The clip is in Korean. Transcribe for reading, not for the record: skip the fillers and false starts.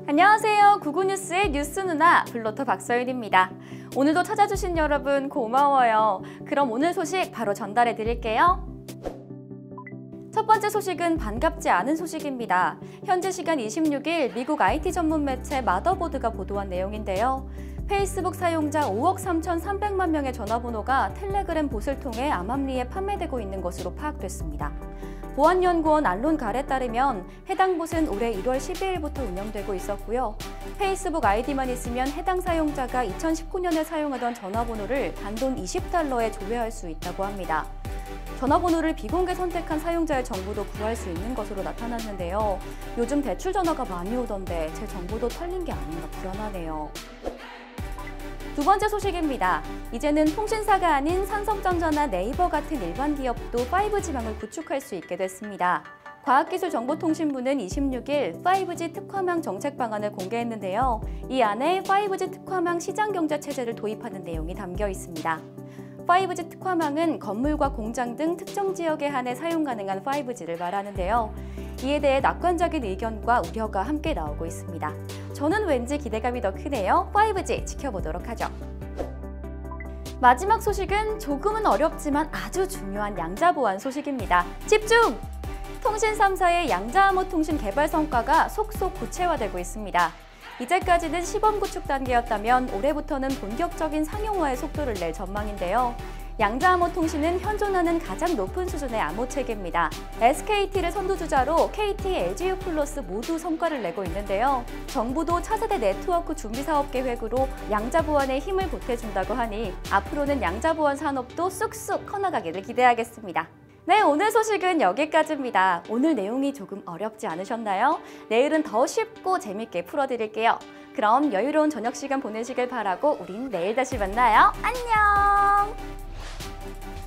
안녕하세요. 구구뉴스의 뉴스 누나 블로터 박서윤입니다. 오늘도 찾아주신 여러분 고마워요. 그럼 오늘 소식 바로 전달해 드릴게요. 첫 번째 소식은 반갑지 않은 소식입니다. 현지 시간 26일 미국 IT 전문 매체 마더보드가 보도한 내용인데요. 페이스북 사용자 5억 3,300만 명의 전화번호가 텔레그램 봇을 통해 암암리에 판매되고 있는 것으로 파악됐습니다. 보안연구원 알론 갈에 따르면 해당 봇은 올해 1월 12일부터 운영되고 있었고요. 페이스북 아이디만 있으면 해당 사용자가 2019년에 사용하던 전화번호를 단돈 $20에 조회할 수 있다고 합니다. 전화번호를 비공개 선택한 사용자의 정보도 구할 수 있는 것으로 나타났는데요. 요즘 대출 전화가 많이 오던데 제 정보도 털린 게 아닌가 불안하네요. 두 번째 소식입니다. 이제는 통신사가 아닌 삼성전자나 네이버 같은 일반 기업도 5G망을 구축할 수 있게 됐습니다. 과학기술정보통신부는 26일 5G 특화망 정책 방안을 공개했는데요. 이 안에 5G 특화망 시장경제 체제를 도입하는 내용이 담겨 있습니다. 5G 특화망은 건물과 공장 등 특정 지역에 한해 사용 가능한 5G를 말하는데요. 이에 대해 낙관적인 의견과 우려가 함께 나오고 있습니다. 저는 왠지 기대감이 더 크네요. 5G 지켜보도록 하죠. 마지막 소식은 조금은 어렵지만 아주 중요한 양자 보안 소식입니다. 집중! 통신 3사의 양자 암호 통신 개발 성과가 속속 구체화되고 있습니다. 이제까지는 시범 구축 단계였다면 올해부터는 본격적인 상용화의 속도를 낼 전망인데요. 양자 암호 통신은 현존하는 가장 높은 수준의 암호 체계입니다. SKT를 선두주자로 KT, LGU 플러스 모두 성과를 내고 있는데요. 정부도 차세대 네트워크 준비 사업 계획으로 양자 보안에 힘을 보태준다고 하니 앞으로는 양자 보안 산업도 쑥쑥 커나가기를 기대하겠습니다. 네, 오늘 소식은 여기까지입니다. 오늘 내용이 조금 어렵지 않으셨나요? 내일은 더 쉽고 재밌게 풀어드릴게요. 그럼 여유로운 저녁 시간 보내시길 바라고 우린 내일 다시 만나요. 안녕!